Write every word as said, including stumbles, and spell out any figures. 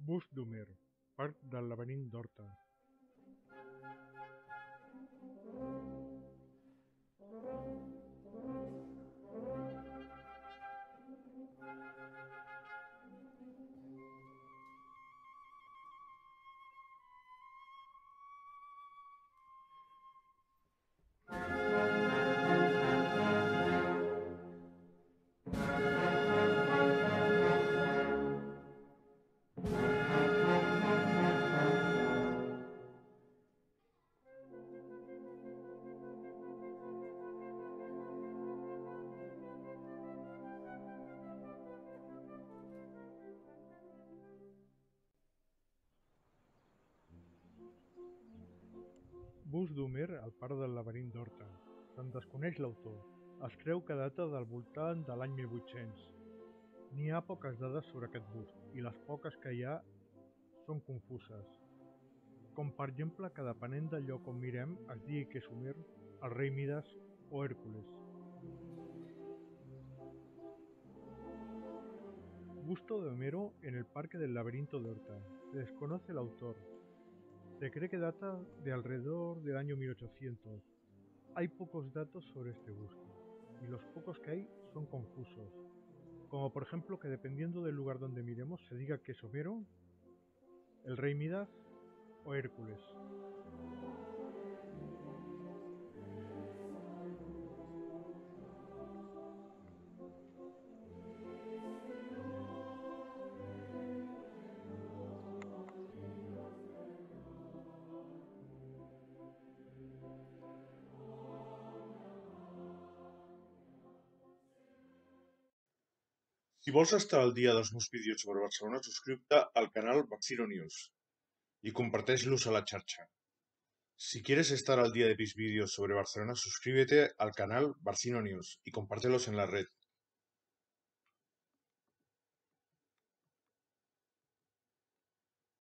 Bust d'Homer, part del laberint d'Horta. Bust d'Homer, el pare del laberint d'Horta. Se'n desconeix l'autor. Es creu que data del voltant de l'any mil vuit-cents. N'hi ha poques dades sobre aquest bust, i les poques que hi ha són confuses. Com per exemple que depenent del lloc on mirem es digui que és Homer, el rei Mides o Hèrcules. Busto de Homero en el Parque del Laberinto de Horta. Se desconoce el autor. Se cree que data de alrededor del año mil ochocientos. Hay pocos datos sobre este busto, y los pocos que hay son confusos, como por ejemplo que dependiendo del lugar donde miremos se diga que es Homero, el rey Midas o Hércules. Si vols estar al dia dels meus vídeos sobre Barcelona, suscríbete al canal Barcino News y comparteix-los a la xarxa. Si quieres estar al día de mis vídeos sobre Barcelona, suscríbete al canal Barcino News y compártelos en la red.